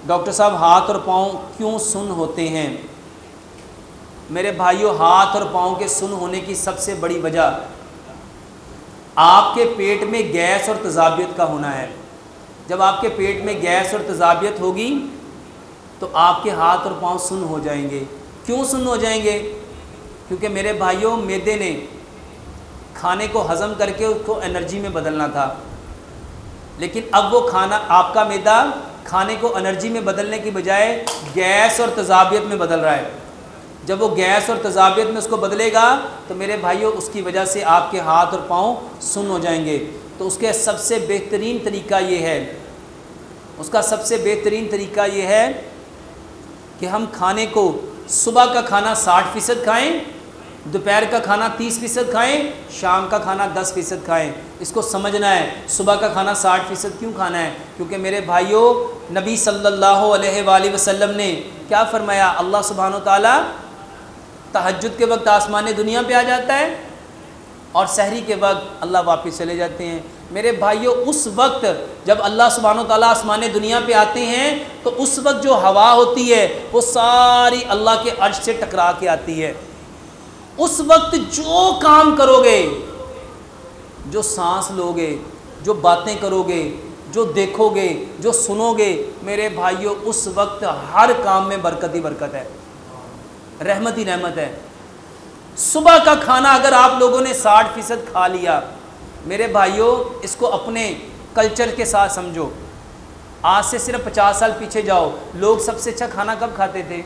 Doctor साहब, हाथ और पाँव क्यों सुन्न होते हैं? मेरे भाइयों, हाथ और पाँव के सुन्न होने की सबसे बड़ी वजह आपके पेट में गैस और तेज़ाबियत का होना है। जब आपके पेट में गैस और तेज़ाबियत होगी तो आपके हाथ और पाँव सुन्न हो जाएंगे। क्यों सुन्न हो जाएंगे? क्योंकि मेरे भाइयों, मैदे ने खाने को हज़म करके उसको एनर्जी में बदलना था, लेकिन अब वो खाना, आपका मैदा खाने को एनर्जी में बदलने की बजाय गैस और तेज़ाबियत में बदल रहा है। जब वो गैस और तेज़ाबियत में उसको बदलेगा तो मेरे भाइयों, उसकी वजह से आपके हाथ और पाँव सुन्न हो जाएंगे। तो उसके सबसे बेहतरीन तरीका ये है, उसका सबसे बेहतरीन तरीका ये है कि हम खाने को, सुबह का खाना 60% खाएं, दोपहर का खाना 30% खाएं, शाम का खाना 10% खाएं। इसको समझना है, सुबह का खाना 60% क्यों खाना है? क्योंकि मेरे भाइयों, नबी सल्लल्लाहु अलैहि वसल्लम ने क्या फरमाया? अल्लाह सुब्हानो तआला तहज्जुद के वक्त आसमान दुनिया पे आ जाता है और सहरी के वक्त अल्लाह वापस चले जाते हैं। मेरे भाइयों, उस वक्त जब अल्लाह सुब्हानो तआला आसमान दुनिया पे आते हैं तो उस वक्त जो हवा होती है वो सारी अल्लाह के अर्श से टकरा के आती है। उस वक्त जो काम करोगे, जो सांस लोगे, जो बातें करोगे, जो देखोगे, जो सुनोगे, मेरे भाइयों, उस वक्त हर काम में बरकत ही बरकत है, रहमत ही रहमत है। सुबह का खाना अगर आप लोगों ने 60% खा लिया, मेरे भाइयों, इसको अपने कल्चर के साथ समझो। आज से सिर्फ 50 साल पीछे जाओ, लोग सबसे अच्छा खाना कब खाते थे?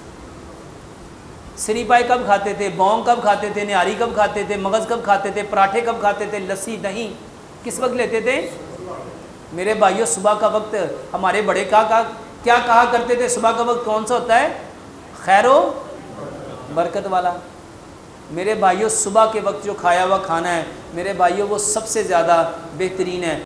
सिरी पाई कब खाते थे? बौंग कब खाते थे? निहारी कब खाते थे? मगज़ कब खाते थे? पराठे कब खाते थे? लस्सी, दही किस वक्त लेते थे? मेरे भाइयों, सुबह का वक्त हमारे बड़े क्या कहा करते थे? सुबह का वक्त कौन सा होता है? खैरो बरकत वाला। मेरे भाइयों, सुबह के वक्त जो खाया हुआ खाना है, मेरे भाइयों, वो सबसे ज़्यादा बेहतरीन है।